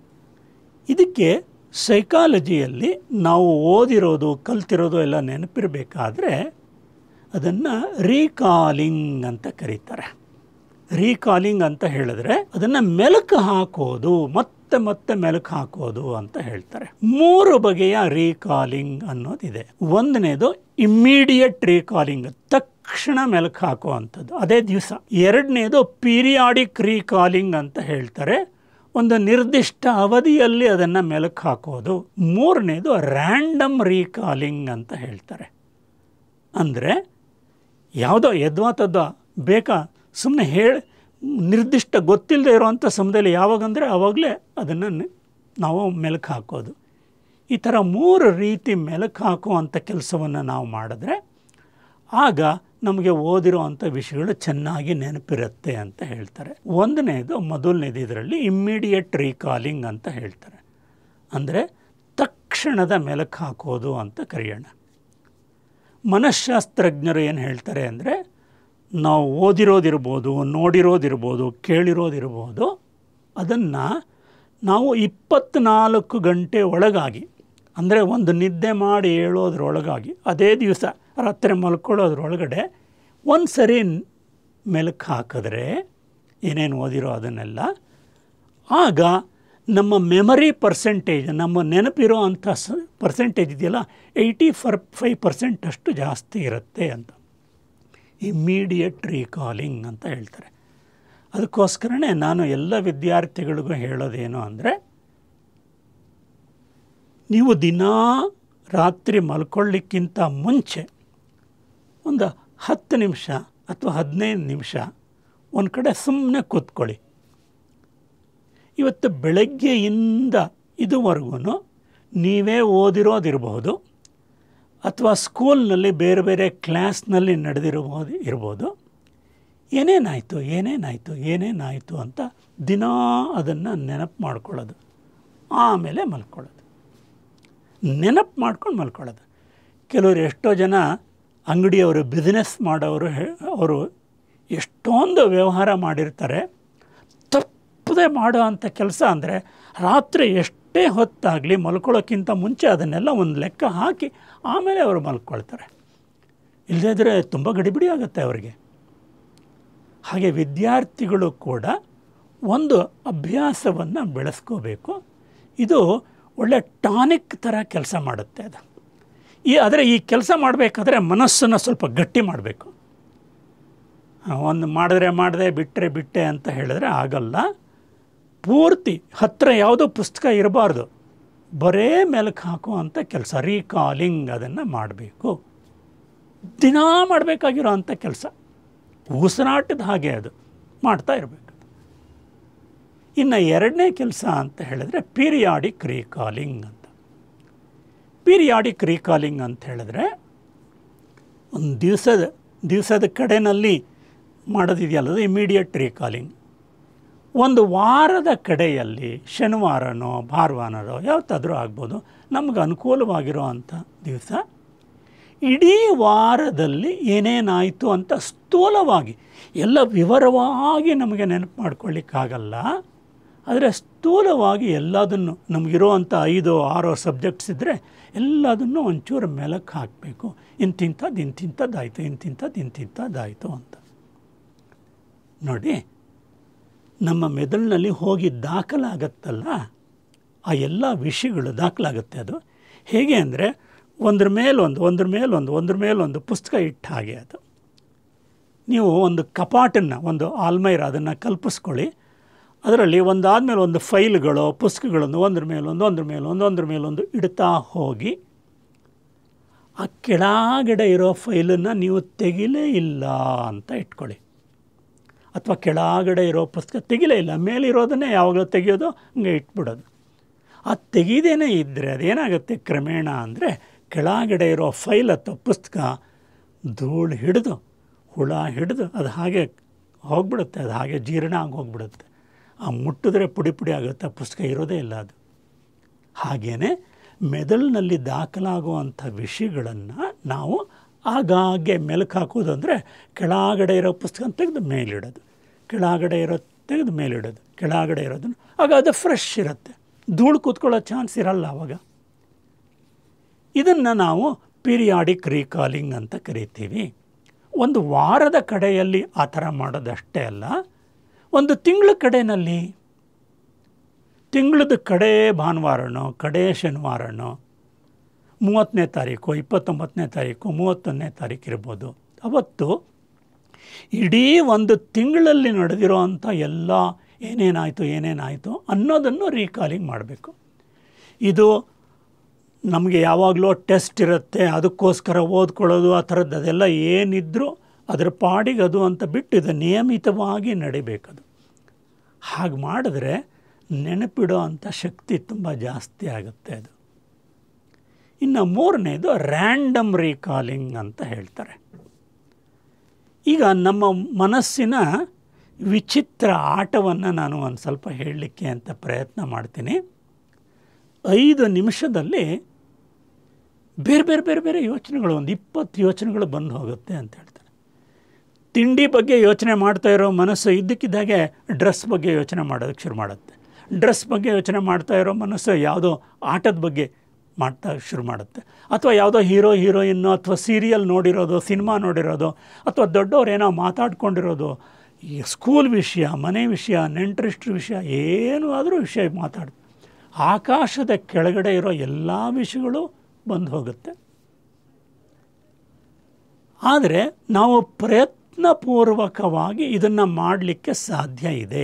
ಇದಕ್ಕೆ ಸೈಕಾಲಜಿಯಲ್ಲಿ ನಾವು ಓದಿರೋದು, ಕಲ್ತಿರೋದು ಎಲ್ಲ ನೆನಪಿರಬೇಕಾದ್ರೆ ಅದನ್ನು ರೀಕಾಲಿಂಗ್ ಅಂತ ಕರೀತಾರೆ. ರೀಕಾಲಿಂಗ್ ಅಂತ ಹೇಳಿದ್ರೆ ಅದನ್ನು ಮೆಲುಕು ಹಾಕೋದು, ಮತ್ತೆ ಮತ್ತೆ ಮೆಲುಕು ಹಾಕೋದು ಅಂತ ಹೇಳ್ತಾರೆ. ಮೂರು ಬಗೆಯ ರೀಕಾಲಿಂಗ್ ಅನ್ನೋದಿದೆ. ಒಂದನೇದು ಇಮ್ಮಿಡಿಯೇಟ್ ರೀಕಾಲಿಂಗ್, ತಕ್ಷಣ ಮೆಲುಕು ಹಾಕೋ ಅಂಥದ್ದು, ಅದೇ ದಿವಸ. ಎರಡನೇದು ಪೀರಿಯಾಡಿಕ್ ರೀಕಾಲಿಂಗ್ ಅಂತ ಹೇಳ್ತಾರೆ, ಒಂದು ನಿರ್ದಿಷ್ಟ ಅವಧಿಯಲ್ಲಿ ಅದನ್ನು ಮೆಲುಕು ಹಾಕೋದು. ಮೂರನೇದು ರ್ಯಾಂಡಮ್ ರೀಕಾಲಿಂಗ್ ಅಂತ ಹೇಳ್ತಾರೆ. ಅಂದರೆ ಯಾವುದೋ ಯದ್ವಾತದ್ದ ಬೇಕಾ ಸುಮ್ಮನೆ ಹೇಳಿ ನಿರ್ದಿಷ್ಟ ಗೊತ್ತಿಲ್ಲದೆ ಇರೋವಂಥ ಸಮಯದಲ್ಲಿ ಯಾವಾಗಂದರೆ ಆವಾಗಲೇ ಅದನ್ನು ನಾವು ಮೆಲುಕು ಹಾಕೋದು. ಈ ಥರ ಮೂರು ರೀತಿ ಮೆಲುಕು ಹಾಕುವಂಥ ಕೆಲಸವನ್ನು ನಾವು ಮಾಡಿದ್ರೆ ಆಗ ನಮಗೆ ಓದಿರೋ ಅಂಥ ವಿಷಯಗಳು ಚೆನ್ನಾಗಿ ನೆನಪಿರುತ್ತೆ ಅಂತ ಹೇಳ್ತಾರೆ. ಒಂದನೇದು ಮೊದಲನೇದು ಇದರಲ್ಲಿ ಇಮ್ಮಿಡಿಯೇಟ್ ರೀಕಾಲಿಂಗ್ ಅಂತ ಹೇಳ್ತಾರೆ, ಅಂದರೆ ತಕ್ಷಣದ ಮೆಲುಕು ಹಾಕೋದು ಅಂತ ಕರೆಯೋಣ. ಮನಃಶಾಸ್ತ್ರಜ್ಞರು ಏನು ಹೇಳ್ತಾರೆ ಅಂದರೆ, ನಾವು ಓದಿರೋದಿರ್ಬೋದು, ನೋಡಿರೋದಿರ್ಬೋದು, ಕೇಳಿರೋದಿರ್ಬೋದು, ಅದನ್ನು ನಾವು ಇಪ್ಪತ್ತ್ನಾಲ್ಕು ಗಂಟೆ ಒಳಗಾಗಿ, ಅಂದರೆ ಒಂದು ನಿದ್ದೆ ಮಾಡಿ ಹೇಳೋದ್ರೊಳಗಾಗಿ, ಅದೇ ದಿವಸ ರಾತ್ರಿ ಮಲ್ಕೊಳ್ಳೋದ್ರೊಳಗಡೆ ಒಂದು ಸರಿ ಮೆಲುಕು ಹಾಕಿದ್ರೆ ಏನೇನು ಓದಿರೋ ಅದನ್ನೆಲ್ಲ, ಆಗ ನಮ್ಮ ಮೆಮರಿ ಪರ್ಸೆಂಟೇಜ್, ನಮ್ಮ ನೆನಪಿರೋ ಅಂಥ ಸ ಪರ್ಸೆಂಟೇಜ್ ಇದೆಯಲ್ಲ, ಏಯ್ಟಿ ಫರ್ ಫೈವ್ ಪರ್ಸೆಂಟ್ ಅಷ್ಟು ಜಾಸ್ತಿ ಇರುತ್ತೆ ಅಂತ ಇಮ್ಮಿಡಿಯೇಟ್ ರೀಕಾಲಿಂಗ್ ಅಂತ ಹೇಳ್ತಾರೆ. ಅದಕ್ಕೋಸ್ಕರನೇ ನಾನು ಎಲ್ಲ ವಿದ್ಯಾರ್ಥಿಗಳಿಗೂ ಹೇಳೋದೇನು ಅಂದರೆ, ನೀವು ದಿನಾ ರಾತ್ರಿ ಮಲ್ಕೊಳ್ಳಿಕ್ಕಿಂತ ಮುಂಚೆ ಒಂದು ಹತ್ತು ನಿಮಿಷ ಅಥವಾ ಹದಿನೈದು ನಿಮಿಷ ಒಂದು ಕಡೆ ಸುಮ್ಮನೆ ಕೂತ್ಕೊಳ್ಳಿ. ಇವತ್ತು ಬೆಳಗ್ಗೆಯಿಂದ ಇದುವರೆಗೂ ನೀವೇ ಓದಿರೋದಿರಬಹುದು ಅಥವಾ ಸ್ಕೂಲ್ನಲ್ಲಿ ಬೇರೆ ಬೇರೆ ಕ್ಲಾಸ್ನಲ್ಲಿ ನಡೆದಿರಬಹುದು ಇರ್ಬೋದು. ಏನೇನಾಯಿತು ಏನೇನಾಯಿತು ಏನೇನಾಯಿತು ಅಂತ ದಿನಾ ಅದನ್ನು ನೆನಪು ಮಾಡ್ಕೊಳ್ಳೋದು, ಆಮೇಲೆ ಮಲ್ಕೊಳ್ಳೋದು, ನೆನಪು ಮಾಡ್ಕೊಂಡು ಮಲ್ಕೊಳ್ಳೋದು. ಕೆಲವರು ಎಷ್ಟೋ ಜನ ಅಂಗಡಿಯವರು, ಬಿಸ್ನೆಸ್ ಮಾಡೋರು, ಅವರು ಎಷ್ಟೊಂದು ವ್ಯವಹಾರ ಮಾಡಿರ್ತಾರೆ. ತಪ್ಪದೆ ಮಾಡೋ ಅಂಥ ಕೆಲಸ ಅಂದರೆ ರಾತ್ರಿ ಎಷ್ಟೇ ಹೊತ್ತಾಗಲಿ ಮಲ್ಕೊಳ್ಳೋಕ್ಕಿಂತ ಮುಂಚೆ ಅದನ್ನೆಲ್ಲ ಒಂದು ಲೆಕ್ಕ ಹಾಕಿ ಆಮೇಲೆ ಅವರು ಮಲ್ಕೊಳ್ತಾರೆ. ಇಲ್ಲದೇ ಇದ್ದರೆ ತುಂಬ ಗಡಿಬಿಡಿ ಆಗುತ್ತೆ ಅವರಿಗೆ. ಹಾಗೆ ವಿದ್ಯಾರ್ಥಿಗಳು ಕೂಡ ಒಂದು ಅಭ್ಯಾಸವನ್ನು ಬೆಳೆಸ್ಕೋಬೇಕು. ಇದು ಒಳ್ಳೆ ಟಾನಿಕ್ ಥರ ಕೆಲಸ ಮಾಡುತ್ತೆ ಅದು. ಈ ಆದರೆ ಈ ಕೆಲಸ ಮಾಡಬೇಕಾದ್ರೆ ಮನಸ್ಸನ್ನು ಸ್ವಲ್ಪ ಗಟ್ಟಿ ಮಾಡಬೇಕು. ಒಂದು ಮಾಡಿದ್ರೆ ಮಾಡಿದೆ, ಬಿಟ್ಟರೆ ಬಿಟ್ಟೆ ಅಂತ ಹೇಳಿದ್ರೆ ಆಗಲ್ಲ. ಪೂರ್ತಿ ಹತ್ತಿರ ಯಾವುದೋ ಪುಸ್ತಕ ಇರಬಾರ್ದು, ಬರೇ ಮೆಲುಕು ಹಾಕುವಂಥ ಕೆಲಸ, ರೀಕಾಲಿಂಗ್ ಅದನ್ನು ಮಾಡಬೇಕು. ದಿನ ಮಾಡಬೇಕಾಗಿರೋ ಅಂಥ ಕೆಲಸ, ಉಸಿರಾಟದ ಹಾಗೆ ಅದು ಮಾಡ್ತಾ ಇರಬೇಕು. ಇನ್ನು ಎರಡನೇ ಕೆಲಸ ಅಂತ ಹೇಳಿದ್ರೆ ಪೀರಿಯಾಡಿಕ್ ರೀಕಾಲಿಂಗ್ ಅಂತ. ಪೀರಿಯಾಡಿಕ್ ರೀಕಾಲಿಂಗ್ ಅಂತ ಹೇಳಿದ್ರೆ ಒಂದು ದಿವಸದ ದಿವಸದ ಕಡೆಯಲ್ಲಿ ಮಾಡೋದಿದೆಯಲ್ಲ, ಅದು ಇಮಿಡಿಯೇಟ್ ರೀಕಾಲಿಂಗ್. ಒಂದು ವಾರದ ಕಡೆಯಲ್ಲಿ ಶನಿವಾರನೋ ಭಾನುವಾರನೋ ಯಾವತ್ತಾದರೂ ಆಗ್ಬೋದು, ನಮಗೆ ಅನುಕೂಲವಾಗಿರೋ ಅಂಥ ದಿವಸ ಇಡೀ ವಾರದಲ್ಲಿ ಏನೇನಾಯಿತು ಅಂತ ಸ್ಥೂಲವಾಗಿ, ಎಲ್ಲ ವಿವರವಾಗಿ ನಮಗೆ ನೆನಪು ಮಾಡ್ಕೊಳ್ಳಿಕ್ಕಾಗಲ್ಲ, ಆದರೆ ಸ್ಥೂಲವಾಗಿ ಎಲ್ಲದನ್ನು ನಮಗಿರೋ ಅಂಥ ಐದು ಆರೋ ಸಬ್ಜೆಕ್ಟ್ಸ್ ಇದ್ದರೆ ಎಲ್ಲದನ್ನು ಒಂಚೂರು ಮೆಲುಕು ಹಾಕಬೇಕು. ಇಂತಿಂಥದ್ದು ಇಂತಿಂಥದ್ದಾಯಿತು, ಇಂತಿಂಥದ್ದು ಇಂತಿಂಥದ್ದಾಯಿತು ಅಂತ ನೋಡಿ. ನಮ್ಮ ಮೆದುಳಿನಲ್ಲಿ ಹೋಗಿ ದಾಖಲಾಗತ್ತಲ್ಲ, ಆ ಎಲ್ಲ ವಿಷಯಗಳು ದಾಖಲಾಗುತ್ತೆ. ಅದು ಹೇಗೆ ಅಂದರೆ ಒಂದ್ರ ಮೇಲೊಂದು ಒಂದ್ರ ಮೇಲೊಂದು ಒಂದ್ರ ಮೇಲೊಂದು ಪುಸ್ತಕ ಇಟ್ಟ ಹಾಗೆ. ಅದು ನೀವು ಒಂದು ಕಪಾಟನ್ನು, ಒಂದು ಆಲ್ಮೈರ ಅದನ್ನು ಕಲ್ಪಿಸ್ಕೊಳ್ಳಿ. ಅದರಲ್ಲಿ ಒಂದಾದಮೇಲೆ ಒಂದು ಫೈಲ್ಗಳು ಪುಸ್ತಕಗಳನ್ನು ಒಂದ್ರ ಮೇಲೊಂದು ಒಂದ್ರ ಮೇಲೊಂದು ಒಂದ್ರ ಮೇಲೊಂದು ಇಡ್ತಾ ಹೋಗಿ ಆ ಕೆಳಗಡೆ ಇರೋ ಫೈಲನ್ನು ನೀವು ತೆಗಿಲೇ ಇಲ್ಲ ಅಂತ ಇಟ್ಕೊಳ್ಳಿ. ಅಥವಾ ಕೆಳಗಡೆ ಇರೋ ಪುಸ್ತಕ ತೆಗಿಲೇ ಇಲ್ಲ, ಮೇಲಿರೋದನ್ನೇ ಯಾವಾಗಲೂ ತೆಗೆಯೋದು, ಹಂಗೆ ಇಟ್ಬಿಡೋದು. ಆ ತೆಗೀದೇನೆ ಇದ್ದರೆ ಅದೇನಾಗುತ್ತೆ ಕ್ರಮೇಣ ಅಂದರೆ ಕೆಳಗಡೆ ಇರೋ ಫೈಲ್ ಅಥವಾ ಪುಸ್ತಕ ಧೂಳು ಹಿಡಿದು ಹುಳ ಹಿಡಿದು ಅದು ಹಾಗೆ ಹೋಗ್ಬಿಡುತ್ತೆ, ಅದು ಹಾಗೆ ಜೀರ್ಣ ಆಗಿ ಹೋಗ್ಬಿಡುತ್ತೆ. ಆ ಮುಟ್ಟಿದ್ರೆ ಪುಡಿ ಪುಡಿ ಆಗುತ್ತೆ, ಆ ಪುಸ್ತಕ ಇರೋದೇ ಇಲ್ಲ ಅದು. ಹಾಗೆಯೇ ಮೆದುಳಿನಲ್ಲಿ ದಾಖಲಾಗುವಂಥ ವಿಷಯಗಳನ್ನು ನಾವು ಆಗಾಗ್ಗೆ ಮೆಲುಕು ಹಾಕೋದು ಅಂದರೆ ಕೆಳಗಡೆ ಇರೋ ಪುಸ್ತಕ ತೆಗೆದು ಮೇಲಿಡೋದು, ಕೆಳಗಡೆ ಇರೋ ತೆಗೆದು ಮೇಲಿಡೋದು, ಕೆಳಗಡೆ ಇರೋದನ್ನು ಆಗ ಅದು ಫ್ರೆಶ್ ಇರುತ್ತೆ, ಧೂಳು ಕೂತ್ಕೊಳ್ಳೋ ಚಾನ್ಸ್ ಇರಲ್ಲ ಆವಾಗ. ಇದನ್ನು ನಾವು ಪೀರಿಯಾಡಿಕ್ ರೀಕಾಲಿಂಗ್ ಅಂತ ಕರಿತೀವಿ. ಒಂದು ವಾರದ ಕಡೆಯಲ್ಲಿ ಆ ಥರ ಮಾಡೋದಷ್ಟೇ ಅಲ್ಲ, ಒಂದು ತಿಂಗಳ ಕಡೆಯಲ್ಲಿ, ತಿಂಗಳದ ಕಡೆ ಭಾನುವಾರನೋ ಕಡೆ ಶನಿವಾರನೋ ಮೂವತ್ತನೇ ತಾರೀಕು ಇಪ್ಪತ್ತೊಂಬತ್ತನೇ ತಾರೀಕು ಮೂವತ್ತೊಂದನೇ ತಾರೀಕು ಇರ್ಬೋದು, ಅವತ್ತು ಇಡೀ ಒಂದು ತಿಂಗಳಲ್ಲಿ ನಡೆದಿರೋ ಅಂಥ ಎಲ್ಲ ಏನೇನಾಯಿತು ಏನೇನಾಯಿತು ಅನ್ನೋದನ್ನು ರೀಕಾಲಿಂಗ್ ಮಾಡಬೇಕು. ಇದು ನಮಗೆ ಯಾವಾಗಲೂ ಟೆಸ್ಟ್ ಇರುತ್ತೆ, ಅದಕ್ಕೋಸ್ಕರ ಓದ್ಕೊಳ್ಳೋದು ಆ ಥರದ್ದು ಅದೆಲ್ಲ ಏನಿದ್ರೂ ಅದರ ಪಾಡಿಗೆ ಅದು ಅಂತ ಬಿಟ್ಟು ಇದು ನಿಯಮಿತವಾಗಿ ನಡಿಬೇಕದು. ಹಾಗೆ ಮಾಡಿದ್ರೆ ನೆನಪಿಡೋ ಅಂಥ ಶಕ್ತಿ ತುಂಬ ಜಾಸ್ತಿ ಆಗುತ್ತೆ ಅದು. ಇನ್ನು ಮೂರನೇದು ರ್ಯಾಂಡಮ್ ರೀಕಾಲಿಂಗ್ ಅಂತ ಹೇಳ್ತಾರೆ. ಈಗ ನಮ್ಮ ಮನಸ್ಸಿನ ವಿಚಿತ್ರ ಆಟವನ್ನು ನಾನು ಒಂದು ಸ್ವಲ್ಪ ಹೇಳಲಿಕ್ಕೆ ಅಂತ ಪ್ರಯತ್ನ ಮಾಡ್ತೀನಿ. ಐದು ನಿಮಿಷದಲ್ಲಿ ಬೇರೆ ಬೇರೆ ಬೇರೆ ಬೇರೆ ಯೋಚನೆಗಳು, ಒಂದು ಇಪ್ಪತ್ತು ಯೋಚನೆಗಳು ಬಂದು ಹೋಗುತ್ತೆ ಅಂತ ಹೇಳ್ತಾರೆ. ತಿಂಡಿ ಬಗ್ಗೆ ಯೋಚನೆ ಮಾಡ್ತಾ ಇರೋ ಮನಸ್ಸು ಇದ್ದಕ್ಕಿದ್ದಾಗೆ ಡ್ರೆಸ್ ಬಗ್ಗೆ ಯೋಚನೆ ಮಾಡೋದಕ್ಕೆ ಶುರು ಮಾಡುತ್ತೆ. ಡ್ರೆಸ್ ಬಗ್ಗೆ ಯೋಚನೆ ಮಾಡ್ತಾ ಇರೋ ಮನಸ್ಸು ಯಾವುದೋ ಆಟದ ಬಗ್ಗೆ ಮಾಡ್ತಾ ಶುರು ಮಾಡುತ್ತೆ. ಅಥವಾ ಯಾವುದೋ ಹೀರೋ ಹೀರೋಯಿನ್ನು ಅಥವಾ ಸೀರಿಯಲ್ ನೋಡಿರೋದು, ಸಿನಿಮಾ ನೋಡಿರೋದು, ಅಥವಾ ದೊಡ್ಡವ್ರೇನೋ ಮಾತಾಡ್ಕೊಂಡಿರೋದು, ಈ ಸ್ಕೂಲ್ ವಿಷಯ, ಮನೆ ವಿಷಯ, ನೆಂಟರಿಷ್ಟ್ರ ವಿಷಯ, ಏನು ಆದರೂ ವಿಷಯ ಮಾತಾಡ್ತಾರೆ. ಆಕಾಶದ ಕೆಳಗಡೆ ಇರೋ ಎಲ್ಲ ವಿಷಯಗಳು ಬಂದು ಹೋಗುತ್ತೆ. ಆದರೆ ನಾವು ಪ್ರಯತ್ನಪೂರ್ವಕವಾಗಿ ಇದನ್ನು ಮಾಡಲಿಕ್ಕೆ ಸಾಧ್ಯ ಇದೆ.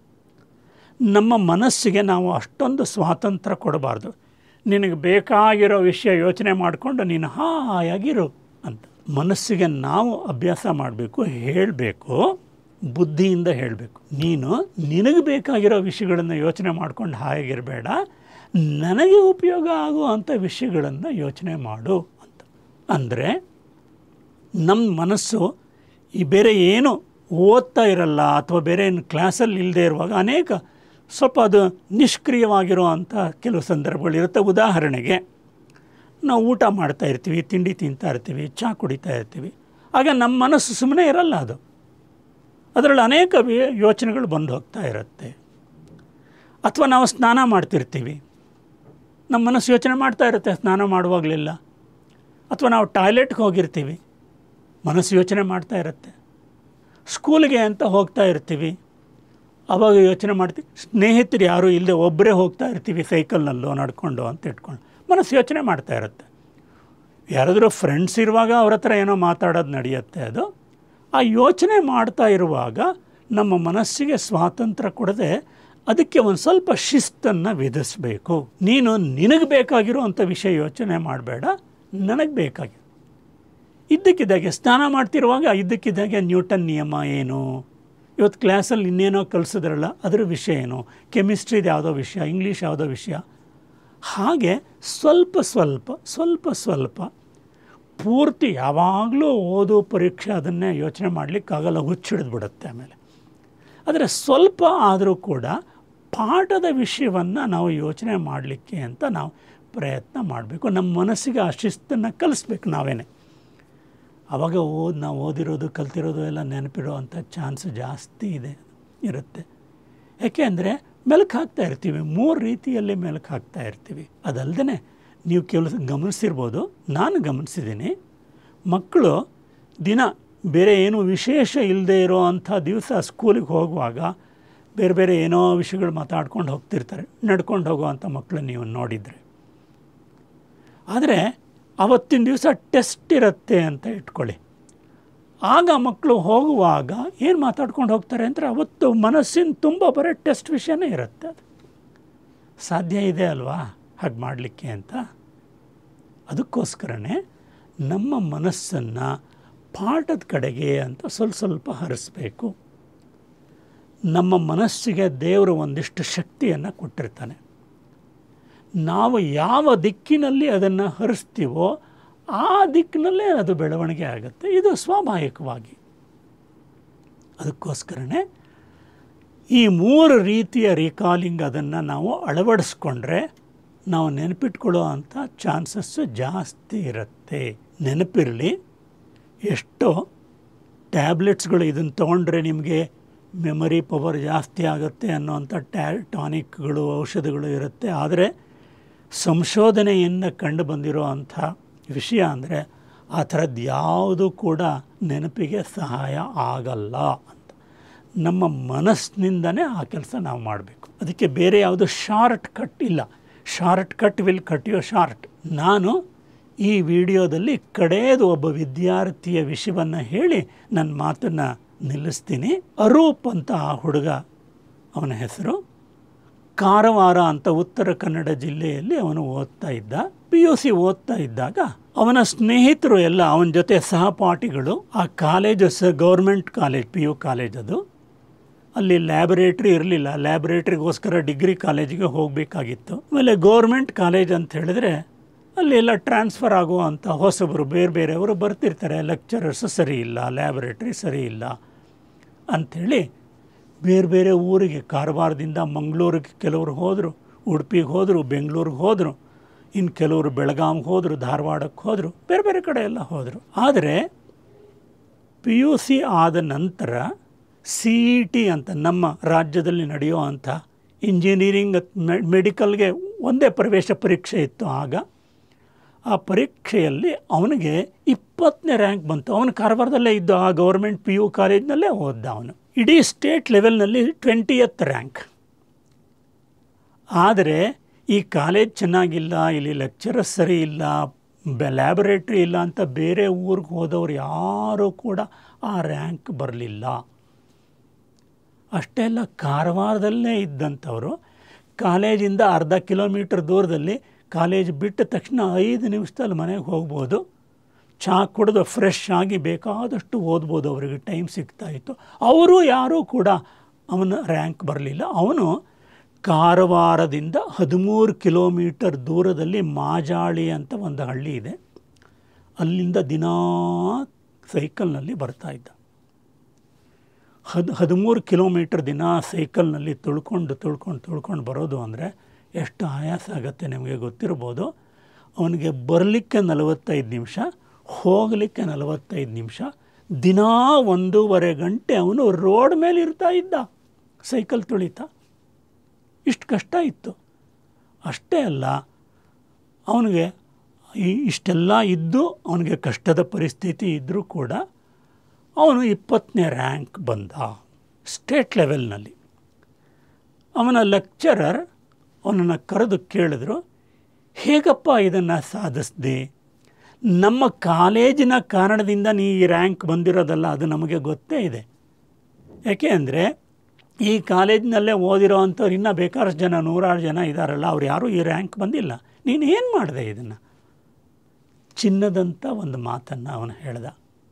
ನಮ್ಮ ಮನಸ್ಸಿಗೆ ನಾವು ಅಷ್ಟೊಂದು ಸ್ವಾತಂತ್ರ್ಯ ಕೊಡಬಾರ್ದು. ನಿನಗೆ ಬೇಕಾಗಿರೋ ವಿಷಯ ಯೋಚನೆ ಮಾಡಿಕೊಂಡು ನೀನು ಹಾಯಾಗಿರು ಅಂತ ಮನಸ್ಸಿಗೆ ನಾವು ಅಭ್ಯಾಸ ಮಾಡಬೇಕು, ಹೇಳಬೇಕು, ಬುದ್ಧಿಯಿಂದ ಹೇಳಬೇಕು. ನೀನು ನಿನಗೆ ಬೇಕಾಗಿರೋ ವಿಷಯಗಳನ್ನು ಯೋಚನೆ ಮಾಡ್ಕೊಂಡು ಹಾಯಾಗಿರಬೇಡ, ನನಗೆ ಉಪಯೋಗ ಆಗುವಂಥ ವಿಷಯಗಳನ್ನು ಯೋಚನೆ ಮಾಡು ಅಂತ. ಅಂದರೆ ನಮ್ಮ ಮನಸ್ಸು ಈ ಬೇರೆ ಏನು ಓದ್ತಾ ಇರಲ್ಲ ಅಥವಾ ಬೇರೆ ಏನು ಕ್ಲಾಸಲ್ಲಿ ಇಲ್ಲದೆ ಇರುವಾಗ ಅನೇಕ ಸ್ವಲ್ಪ ಅದು ನಿಷ್ಕ್ರಿಯವಾಗಿರೋ ಅಂಥ ಕೆಲವು ಸಂದರ್ಭಗಳಿರುತ್ತೆ. ಉದಾಹರಣೆಗೆ ನಾವು ಊಟ ಮಾಡ್ತಾ ಇರ್ತೀವಿ, ತಿಂಡಿ ತಿಂತಾ ಇರ್ತೀವಿ, ಚಹಾ ಕುಡಿತಾ ಇರ್ತೀವಿ. ಆಗ ನಮ್ಮ ಮನಸ್ಸು ಸುಮ್ಮನೆ ಇರಲ್ಲ, ಅದು ಅದರಲ್ಲಿ ಅನೇಕ ಯೋಚನೆಗಳು ಬಂದು ಹೋಗ್ತಾ ಇರುತ್ತೆ. ಅಥವಾ ನಾವು ಸ್ನಾನ ಮಾಡ್ತಿರ್ತೀವಿ, ನಮ್ಮ ಮನಸ್ಸು ಯೋಚನೆ ಮಾಡ್ತಾ ಇರುತ್ತೆ ಸ್ನಾನ ಮಾಡುವಾಗಲೆಲ್ಲ. ಅಥವಾ ನಾವು ಟಾಯ್ಲೆಟ್ಗೆ ಹೋಗಿರ್ತೀವಿ, ಮನಸ್ಸು ಯೋಚನೆ ಮಾಡ್ತಾ ಇರುತ್ತೆ. ಸ್ಕೂಲಿಗೆ ಅಂತ ಹೋಗ್ತಾ ಇರ್ತೀವಿ, ಆವಾಗ ಯೋಚನೆ ಮಾಡ್ತೀವಿ. ಸ್ನೇಹಿತರು ಯಾರೂ ಇಲ್ಲದೆ ಒಬ್ಬರೇ ಹೋಗ್ತಾ ಇರ್ತೀವಿ ಸೈಕಲ್ನಲ್ಲೋ ನಡ್ಕೊಂಡು ಅಂತ ಇಟ್ಕೊಂಡು, ಮನಸ್ಸು ಯೋಚನೆ ಮಾಡ್ತಾ ಇರುತ್ತೆ. ಯಾರಾದರೂ ಫ್ರೆಂಡ್ಸ್ ಇರುವಾಗ ಅವ್ರ ಹತ್ರ ಏನೋ ಮಾತಾಡೋದು ನಡೆಯುತ್ತೆ. ಅದು ಆ ಯೋಚನೆ ಮಾಡ್ತಾ ಇರುವಾಗ ನಮ್ಮ ಮನಸ್ಸಿಗೆ ಸ್ವಾತಂತ್ರ್ಯ ಕೊಡದೆ ಅದಕ್ಕೆ ಒಂದು ಸ್ವಲ್ಪ ಶಿಸ್ತನ್ನು ವಿಧಿಸಬೇಕು. ನೀನು ನಿನಗೆ ಬೇಕಾಗಿರುವಂಥ ವಿಷಯ ಯೋಚನೆ ಮಾಡಬೇಡ, ನನಗೆ ಬೇಕಾಗಿ ಇದ್ದಕ್ಕಿದ್ದಾಗೆ ಸ್ನಾನ ಮಾಡ್ತಿರುವಾಗ ಇದ್ದಕ್ಕಿದ್ದಾಗೆ ನ್ಯೂಟನ್ ನಿಯಮ ಏನು, ಇವತ್ತು ಕ್ಲಾಸಲ್ಲಿ ಇನ್ನೇನೋ ಕಲಿಸಿದ್ರಲ್ಲ ಅದರ ವಿಷಯ ಏನು, ಕೆಮಿಸ್ಟ್ರಿದು ಯಾವುದೋ ವಿಷಯ, ಇಂಗ್ಲೀಷ್ ಯಾವುದೋ ವಿಷಯ, ಹಾಗೆ ಸ್ವಲ್ಪ ಸ್ವಲ್ಪ ಸ್ವಲ್ಪ ಸ್ವಲ್ಪ ಪೂರ್ತಿ ಯಾವಾಗಲೂ ಓದು ಪರೀಕ್ಷೆ ಅದನ್ನೇ ಯೋಚನೆ ಮಾಡಲಿಕ್ಕಾಗಲ್ಲ, ಹುಚ್ಚಿಡಿದು ಬಿಡುತ್ತೆ ಆಮೇಲೆ. ಆದರೆ ಸ್ವಲ್ಪ ಆದರೂ ಕೂಡ ಪಾಠದ ವಿಷಯವನ್ನು ನಾವು ಯೋಚನೆ ಮಾಡಲಿಕ್ಕೆ ಅಂತ ನಾವು ಪ್ರಯತ್ನ ಮಾಡಬೇಕು. ನಮ್ಮ ಮನಸ್ಸಿಗೆ ಆ ಶಿಸ್ತನ್ನು ಕಲಿಸ್ಬೇಕು ನಾವೇನೆ. ಆವಾಗ ಓದಿ ನಾವು ಓದಿರೋದು ಕಲ್ತಿರೋದು ಎಲ್ಲ ನೆನಪಿಡೋ ಅಂಥ ಚಾನ್ಸ್ ಜಾಸ್ತಿ ಇದೆ ಇರುತ್ತೆ. ಯಾಕೆ ಅಂದರೆ ಮೆಲುಕು ಹಾಕ್ತಾ ಇರ್ತೀವಿ, ಮೂರು ರೀತಿಯಲ್ಲಿ ಮೆಲುಕು ಹಾಕ್ತಾ ಇರ್ತೀವಿ. ಅದಲ್ಲದೆ ನೀವು ಕೆಲಸ ಗಮನಿಸಿರ್ಬೋದು, ನಾನು ಗಮನಿಸಿದ್ದೀನಿ, ಮಕ್ಕಳು ದಿನ ಬೇರೆ ಏನೂ ವಿಶೇಷ ಇಲ್ಲದೆ ಇರೋ ಅಂಥ ದಿವಸ ಸ್ಕೂಲಿಗೆ ಹೋಗುವಾಗ ಬೇರೆ ಬೇರೆ ಏನೋ ವಿಷಯಗಳು ಮಾತಾಡ್ಕೊಂಡು ಹೋಗ್ತಿರ್ತಾರೆ, ನಡ್ಕೊಂಡು ಹೋಗುವಂಥ ಮಕ್ಕಳನ್ನ ನೀವು ನೋಡಿದರೆ. ಆದರೆ ಆವತ್ತಿನ ದಿವಸ ಟೆಸ್ಟ್ ಇರುತ್ತೆ ಅಂತ ಇಟ್ಕೊಳ್ಳಿ. ಆಗ ಮಕ್ಕಳು ಹೋಗುವಾಗ ಏನು ಮಾತಾಡ್ಕೊಂಡು ಹೋಗ್ತಾರೆ ಅಂದರೆ ಅವತ್ತು ಮನಸ್ಸಿನ ತುಂಬ ಬರೋ ಟೆಸ್ಟ್ ವಿಷಯನೇ ಇರುತ್ತೆ. ಅದು ಸಾಧ್ಯ ಇದೆ ಅಲ್ವಾ ಹಾಗೆ ಮಾಡಲಿಕ್ಕೆ ಅಂತ. ಅದಕ್ಕೋಸ್ಕರನೇ ನಮ್ಮ ಮನಸ್ಸನ್ನು ಪಾಠದ ಕಡೆಗೆ ಅಂತ ಸ್ವಲ್ಪ ಸ್ವಲ್ಪ ಹರಿಸ್ಬೇಕು. ನಮ್ಮ ಮನಸ್ಸಿಗೆ ದೇವರು ಒಂದಿಷ್ಟು ಶಕ್ತಿಯನ್ನು ಕೊಟ್ಟಿರ್ತಾನೆ. ನಾವು ಯಾವ ದಿಕ್ಕಿನಲ್ಲಿ ಅದನ್ನು ಹರಿಸ್ತೀವೋ ಆ ದಿಕ್ಕಿನಲ್ಲೇ ಅದು ಬೆಳವಣಿಗೆ ಆಗುತ್ತೆ. ಇದು ಸ್ವಾಭಾವಿಕವಾಗಿ. ಅದಕ್ಕೋಸ್ಕರನೇ ಈ ಮೂರು ರೀತಿಯ ರೀಕಾಲಿಂಗ್ ಅದನ್ನು ನಾವು ಅಳವಡಿಸ್ಕೊಂಡ್ರೆ ನಾವು ನೆನಪಿಟ್ಕೊಳ್ಳೋ ಅಂಥ ಚಾನ್ಸಸ್ಸು ಜಾಸ್ತಿ ಇರುತ್ತೆ. ನೆನಪಿರಲಿ, ಎಷ್ಟೋ ಟ್ಯಾಬ್ಲೆಟ್ಸ್ಗಳು ಇದನ್ನು ತೊಗೊಂಡ್ರೆ ನಿಮಗೆ ಮೆಮೊರಿ ಪವರ್ ಜಾಸ್ತಿ ಆಗುತ್ತೆ ಅನ್ನೋವಂಥ ಟ್ಯಾ ಟಾನಿಕ್ಗಳು ಔಷಧಿಗಳು ಇರುತ್ತೆ. ಆದರೆ ಸಂಶೋಧನೆಯಿಂದ ಕಂಡು ಬಂದಿರೋ ಅಂಥ ವಿಷಯ ಅಂದರೆ ಆ ಥರದ್ದು ಯಾವುದೂ ಕೂಡ ನೆನಪಿಗೆ ಸಹಾಯ ಆಗಲ್ಲ ಅಂತ. ನಮ್ಮ ಮನಸ್ಸಿನಿಂದನೇ ಆ ಕೆಲಸ ನಾವು ಮಾಡಬೇಕು. ಅದಕ್ಕೆ ಬೇರೆ ಯಾವುದು ಶಾರ್ಟ್ ಕಟ್ ಇಲ್ಲ. Short cut will cut you short. ನಾನು ಈ ವಿಡಿಯೋದಲ್ಲಿ ಕಡೆಯದು ಒಬ್ಬ ವಿದ್ಯಾರ್ಥಿಯ ವಿಷಯವನ್ನು ಹೇಳಿ ನನ್ನ ಮಾತನ್ನು ನಿಲ್ಲಿಸ್ತೀನಿ. ಅರೂಪ್ ಅಂತ ಆ ಹುಡುಗ, ಅವನ ಹೆಸರು. ಕಾರವಾರ ಅಂತ ಉತ್ತರ ಕನ್ನಡ ಜಿಲ್ಲೆಯಲ್ಲಿ ಅವನು ಓದ್ತಾ ಇದ್ದ. ಪಿ ಯು ಸಿ ಓದ್ತಾ ಇದ್ದಾಗ ಅವನ ಸ್ನೇಹಿತರು ಎಲ್ಲ ಅವನ ಜೊತೆ ಸಹಪಾಠಿಗಳು. ಆ ಕಾಲೇಜು ಸ government college, P U college ಅದು. ಅಲ್ಲಿ ಲ್ಯಾಬೊರೇಟ್ರಿ ಇರಲಿಲ್ಲ. ಲ್ಯಾಬೊರೇಟ್ರಿಗೋಸ್ಕರ ಡಿಗ್ರಿ ಕಾಲೇಜಿಗೆ ಹೋಗಬೇಕಾಗಿತ್ತು. ಆಮೇಲೆ ಗೌರ್ಮೆಂಟ್ ಕಾಲೇಜ್ ಅಂತ ಹೇಳಿದ್ರೆ ಅಲ್ಲಿ ಎಲ್ಲ ಟ್ರಾನ್ಸ್ಫರ್ ಆಗುವಂಥ ಹೊಸಬರು ಬೇರೆ ಬೇರೆಯವರು ಬರ್ತಿರ್ತಾರೆ. ಲೆಕ್ಚರರ್ಸ್ ಸರಿ ಇಲ್ಲ, ಲ್ಯಾಬೊರೇಟ್ರಿ ಸರಿ ಇಲ್ಲ ಅಂಥೇಳಿ ಬೇರೆ ಬೇರೆ ಊರಿಗೆ, ಕಾರವಾರದಿಂದ ಮಂಗಳೂರಿಗೆ ಕೆಲವರು ಹೋದರು, ಉಡುಪಿಗೆ ಹೋದರು, ಬೆಂಗಳೂರಿಗೆ ಹೋದರು, ಇನ್ನು ಕೆಲವರು ಬೆಳಗಾವಿಗೆ ಹೋದರು, ಧಾರವಾಡಕ್ಕೆ ಹೋದರು, ಬೇರೆ ಬೇರೆ ಕಡೆ ಎಲ್ಲ ಹೋದರು. ಆದರೆ ಪಿ ಯು ಸಿ ಆದ ನಂತರ ಸಿ ಇ ಟಿ ಅಂತ ನಮ್ಮ ರಾಜ್ಯದಲ್ಲಿ ನಡೆಯೋ ಅಂಥ ಇಂಜಿನಿಯರಿಂಗ್ ಮೆಡಿಕಲ್ಗೆ ಒಂದೇ ಪ್ರವೇಶ ಪರೀಕ್ಷೆ ಇತ್ತು. ಆಗ ಆ ಪರೀಕ್ಷೆಯಲ್ಲಿ ಅವನಿಗೆ ಇಪ್ಪತ್ತನೇ ರ್ಯಾಂಕ್ ಬಂತು. ಅವನು ಕಾರವಾರದಲ್ಲೇ ಇದ್ದು, ಆ ಗೌರ್ಮೆಂಟ್ ಪಿ ಯು ಕಾಲೇಜ್ನಲ್ಲೇ ಓದ್ದ. ಅವನು ಇಡೀ ಸ್ಟೇಟ್ ಲೆವೆಲ್ನಲ್ಲಿ ಟ್ವೆಂಟಿಯತ್ ರ್ಯಾಂಕ್. ಆದರೆ ಈ ಕಾಲೇಜ್ ಚೆನ್ನಾಗಿಲ್ಲ, ಇಲ್ಲಿ ಲೆಕ್ಚರರ್ಸ್ ಸರಿ ಇಲ್ಲ, ಲ್ಯಾಬೊರೇಟ್ರಿ ಇಲ್ಲ ಅಂತ ಬೇರೆ ಊರಿಗೆ ಹೋದವರು ಯಾರೂ ಕೂಡ ಆ ರ್ಯಾಂಕ್ ಬರಲಿಲ್ಲ. ಅಷ್ಟೇ ಅಲ್ಲ, ಕಾರವಾರದಲ್ಲೇ ಇದ್ದಂಥವರು ಕಾಲೇಜಿಂದ ಅರ್ಧ ಕಿಲೋಮೀಟರ್ ದೂರದಲ್ಲಿ ಕಾಲೇಜ್ ಬಿಟ್ಟ ತಕ್ಷಣ ಐದು ನಿಮಿಷದಲ್ಲಿ ಮನೆಗೆ ಹೋಗ್ಬೋದು. ಚಹಾ ಕುಡಿದು ಫ್ರೆಶ್ ಆಗಿ ಬೇಕಾದಷ್ಟು ಓದ್ಬೋದು, ಅವರಿಗೆ ಟೈಮ್ ಸಿಗ್ತಾಯಿತ್ತು. ಅವರು ಯಾರೂ ಕೂಡ ಅವನ ರ್ಯಾಂಕ್ ಬರಲಿಲ್ಲ. ಅವನು ಕಾರವಾರದಿಂದ ಹದಿಮೂರು ಕಿಲೋಮೀಟರ್ ದೂರದಲ್ಲಿ ಮಾಜಾಳಿ ಅಂತ ಒಂದು ಹಳ್ಳಿ ಇದೆ, ಅಲ್ಲಿಂದ ದಿನಾ ಸೈಕಲ್ನಲ್ಲಿ ಬರ್ತಾಯಿದ್ದ. ಹದ್ ಹದಿಮೂರು ಕಿಲೋಮೀಟರ್ ದಿನ ಸೈಕಲ್ನಲ್ಲಿ ತುಳ್ಕೊಂಡು ತುಳ್ಕೊಂಡು ತುಳ್ಕೊಂಡು ಬರೋದು ಅಂದರೆ ಎಷ್ಟು ಆಯಾಸ ಆಗುತ್ತೆ ನಿಮಗೆ ಗೊತ್ತಿರ್ಬೋದು. ಅವನಿಗೆ ಬರಲಿಕ್ಕೆ ನಲವತ್ತೈದು ನಿಮಿಷ, ಹೋಗಲಿಕ್ಕೆ ನಲವತ್ತೈದು ನಿಮಿಷ, ದಿನಾ ಒಂದೂವರೆ ಗಂಟೆ ಅವನು ರೋಡ್ ಮೇಲೆ ಇರ್ತಾ ಇದ್ದ ಸೈಕಲ್ ತುಳಿತಾ. ಇಷ್ಟು ಕಷ್ಟ ಇತ್ತು. ಅಷ್ಟೇ ಅಲ್ಲ, ಅವನಿಗೆ ಇಷ್ಟೆಲ್ಲ ಇದ್ದು ಅವನಿಗೆ ಕಷ್ಟದ ಪರಿಸ್ಥಿತಿ ಇದ್ದರೂ ಕೂಡ ಅವನು ಇಪ್ಪತ್ತನೇ ರ್ಯಾಂಕ್ ಬಂದ ಸ್ಟೇಟ್ ಲೆವೆಲ್ನಲ್ಲಿ. ಅವನ ಲೆಕ್ಚರರ್ ಅವನನ್ನು ಕರೆದು ಕೇಳಿದ್ರು, ಹೇಗಪ್ಪ ಇದನ್ನು ಸಾಧಿಸ್ದೆ? ನಮ್ಮ ಕಾಲೇಜಿನ ಕಾರಣದಿಂದ ನೀ ಈ ರ್ಯಾಂಕ್ ಬಂದಿರೋದಲ್ಲ, ಅದು ನಮಗೆ ಗೊತ್ತೇ ಇದೆ. ಯಾಕೆ ಅಂದರೆ ಈ ಕಾಲೇಜಿನಲ್ಲೇ ಓದಿರೋ ಅಂಥವ್ರು ಇನ್ನೂ ಬೇಕಾದಷ್ಟು ಜನ, ನೂರಾರು ಜನ ಇದ್ದಾರಲ್ಲ, ಅವ್ರು ಯಾರೂ ಈ ರ್ಯಾಂಕ್ ಬಂದಿಲ್ಲ. ನೀನು ಏನು ಮಾಡಿದೆ ಇದನ್ನು? ಚಿನ್ನದಂಥ ಒಂದು ಮಾತನ್ನು ಅವನು ಹೇಳ್ದ.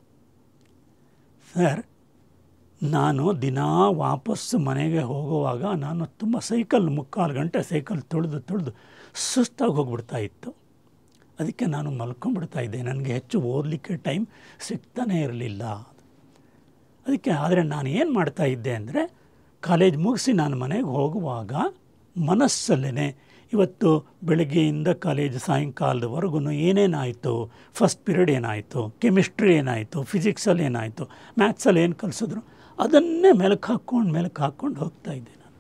ಸರ್, ನಾನು ದಿನಾ ವಾಪಸ್ಸು ಮನೆಗೆ ಹೋಗುವಾಗ ನಾನು ತುಂಬ ಸೈಕಲ್ ಮುಕ್ಕಾಲು ಗಂಟೆ ಸೈಕಲ್ ತುಳಿದು ತುಳಿದು ಸುಸ್ತಾಗಿ ಹೋಗ್ಬಿಡ್ತಾ ಇತ್ತು. ಅದಕ್ಕೆ ನಾನು ಮಲ್ಕೊಂಡ್ಬಿಡ್ತಾ ಇದ್ದೆ. ನನಗೆ ಹೆಚ್ಚು ಓದಲಿಕ್ಕೆ ಟೈಮ್ ಸಿಗ್ತಾನೇ ಇರಲಿಲ್ಲ. ಅದಕ್ಕೆ ಆದರೆ ನಾನು ಏನು ಮಾಡ್ತಾ ಇದ್ದೆ ಅಂದರೆ, ಕಾಲೇಜ್ ಮುಗಿಸಿ ನಾನು ಮನೆಗೆ ಹೋಗುವಾಗ ಮನಸ್ಸಲ್ಲೇ ಇವತ್ತು ಬೆಳಗ್ಗೆಯಿಂದ ಕಾಲೇಜ್ ಸಾಯಂಕಾಲದವರೆಗೂ ಏನೇನಾಯಿತು, ಫಸ್ಟ್ ಪೀರಿಯಡ್ ಏನಾಯಿತು, ಕೆಮಿಸ್ಟ್ರಿ ಏನಾಯಿತು, ಫಿಸಿಕ್ಸಲ್ಲಿ ಏನಾಯಿತು, ಮ್ಯಾಥ್ಸಲ್ಲಿ ಏನು ಕಲಿಸಿದ್ರು, ಅದನ್ನೇ ಮೆಲುಕು ಹಾಕ್ಕೊಂಡು ಮೆಲುಕು ಹಾಕ್ಕೊಂಡು ಹೋಗ್ತಾ ಇದ್ದೆ ನಾನು.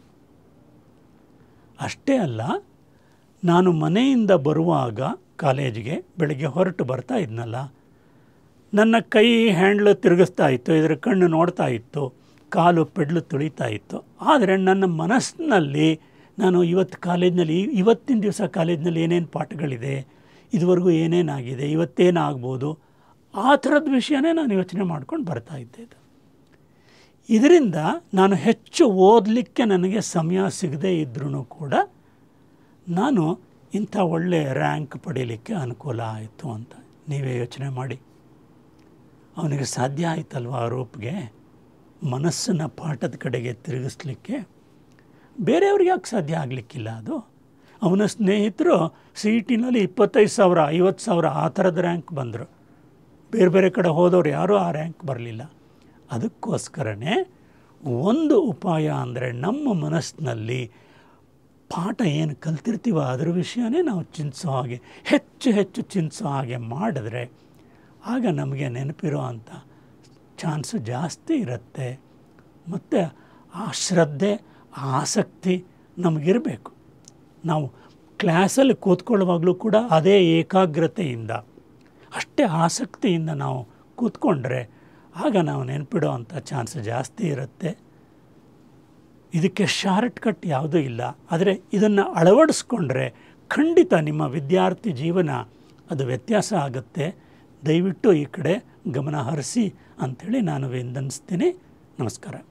ಅಷ್ಟೇ ಅಲ್ಲ, ನಾನು ಮನೆಯಿಂದ ಬರುವಾಗ ಕಾಲೇಜಿಗೆ ಬೆಳಗ್ಗೆ ಹೊರಟು ಬರ್ತಾ ಇದ್ನಲ್ಲ, ನನ್ನ ಕೈ ಹ್ಯಾಂಡ್ಲು ತಿರುಗಿಸ್ತಾ ಇತ್ತು, ಇದರ ಕಣ್ಣು ನೋಡ್ತಾ ಇತ್ತು, ಕಾಲು ಪೆಡ್ಲು ತುಳಿತಾ ಇತ್ತು. ಆದರೆ ನನ್ನ ಮನಸ್ಸಿನಲ್ಲಿ ನಾನು ಇವತ್ತು ಕಾಲೇಜಿನಲ್ಲಿ ಇವತ್ತಿನ ದಿವಸ ಕಾಲೇಜಿನಲ್ಲಿ ಏನೇನು ಪಾಠಗಳಿದೆ, ಇದುವರೆಗೂ ಏನೇನಾಗಿದೆ, ಇವತ್ತೇನಾಗ್ಬೋದು ಆ ಥರದ ವಿಷಯನೇ ನಾನು ಯೋಚನೆ ಮಾಡ್ಕೊಂಡು ಬರ್ತಾ ಇದ್ದೆ. ಇದರಿಂದ ನಾನು ಹೆಚ್ಚು ಓದಲಿಕ್ಕೆ ನನಗೆ ಸಮಯ ಸಿಗದೇ ಇದ್ರೂ ಕೂಡ ನಾನು ಇಂಥ ಒಳ್ಳೆಯ ರ್ಯಾಂಕ್ ಪಡೀಲಿಕ್ಕೆ ಅನುಕೂಲ ಆಯಿತು ಅಂತ ನೀವೇ ಯೋಚನೆ ಮಾಡಿ. ಅವನಿಗೆ ಸಾಧ್ಯ ಆಯ್ತಲ್ವ ರೂಪ್ಗೆ ಮನಸ್ಸನ್ನು ಪಾಠದ ಕಡೆಗೆ ತಿರುಗಿಸ್ಲಿಕ್ಕೆ. ಬೇರೆಯವ್ರಿಗೆ ಯಾಕೆ ಸಾಧ್ಯ ಆಗಲಿಕ್ಕಿಲ್ಲ ಅದು? ಅವನ ಸ್ನೇಹಿತರು ಸಿ ಇ ಟಿನಲ್ಲಿ ಇಪ್ಪತ್ತೈದು ಸಾವಿರ ಐವತ್ತು ಸಾವಿರ ಆ ಥರದ ರ್ಯಾಂಕ್ ಬಂದರು. ಬೇರೆ ಬೇರೆ ಕಡೆ ಹೋದವ್ರು ಯಾರೂ ಆ ರ್ಯಾಂಕ್ ಬರಲಿಲ್ಲ. ಅದಕ್ಕೋಸ್ಕರನೇ ಒಂದು ಉಪಾಯ ಅಂದರೆ ನಮ್ಮ ಮನಸ್ಸಿನಲ್ಲಿ ಪಾಠ ಏನು ಕಲ್ತಿರ್ತೀವ ಅದರ ವಿಷಯನೇ ನಾವು ಚಿಂತಿಸೋ ಹಾಗೆ, ಹೆಚ್ಚು ಹೆಚ್ಚು ಚಿಂತಿಸೋ ಹಾಗೆ ಮಾಡಿದ್ರೆ ಆಗ ನಮಗೆ ನೆನಪಿರೋ ಅಂಥ ಚಾನ್ಸು ಜಾಸ್ತಿ ಇರುತ್ತೆ. ಮತ್ತು ಆ ಶ್ರದ್ಧೆ, ಆ ಆಸಕ್ತಿ ನಮಗಿರಬೇಕು. ನಾವು ಕ್ಲಾಸಲ್ಲಿ ಕೂತ್ಕೊಳ್ಳುವಾಗಲೂ ಕೂಡ ಅದೇ ಏಕಾಗ್ರತೆಯಿಂದ, ಅಷ್ಟೇ ಆಸಕ್ತಿಯಿಂದ ನಾವು ಕೂತ್ಕೊಂಡ್ರೆ ಆಗ ನಾವು ನೆನಪಿಡೋ ಅಂಥ ಚಾನ್ಸ್ ಜಾಸ್ತಿ ಇರುತ್ತೆ. ಇದಕ್ಕೆ ಶಾರ್ಟ್ ಕಟ್ ಯಾವುದೂ ಇಲ್ಲ. ಆದರೆ ಇದನ್ನು ಅಳವಡಿಸ್ಕೊಂಡ್ರೆ ಖಂಡಿತ ನಿಮ್ಮ ವಿದ್ಯಾರ್ಥಿ ಜೀವನ ಅದು ವ್ಯತ್ಯಾಸ ಆಗುತ್ತೆ. ದಯವಿಟ್ಟು ಈ ಕಡೆ ಗಮನ ಹರಿಸಿ ಅಂಥೇಳಿ ನಾನು ವಿನಂತಿಸ್ತೀನಿ. ನಮಸ್ಕಾರ.